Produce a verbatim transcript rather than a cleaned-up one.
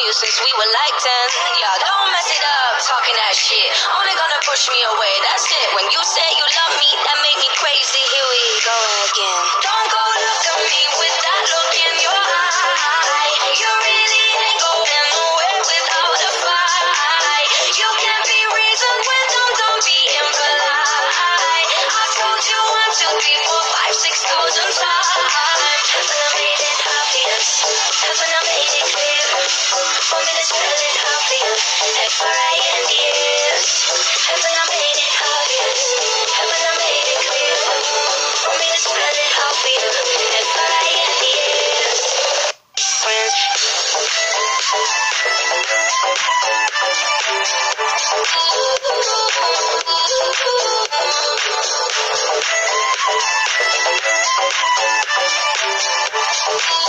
you since we were like ten. Yeah, don't mess it up, talking that shit. Only gonna push me away, that's it. When you say you love me, that make me crazy. Here we go again. Don't go look at me with that look in your eye. You really ain't going nowhere without a fight. You can't be reasoned with, don't, don't be impolite. I told you one, two, three, four, five, six thousand times. Haven't I made it obvious? Haven't I made it clear? Want me to spell it out for you? F R I N D S. Haven't I made it obvious? Haven't I made it clear? Want me to spell it out for you? F R I N D S. Friends. Ooh.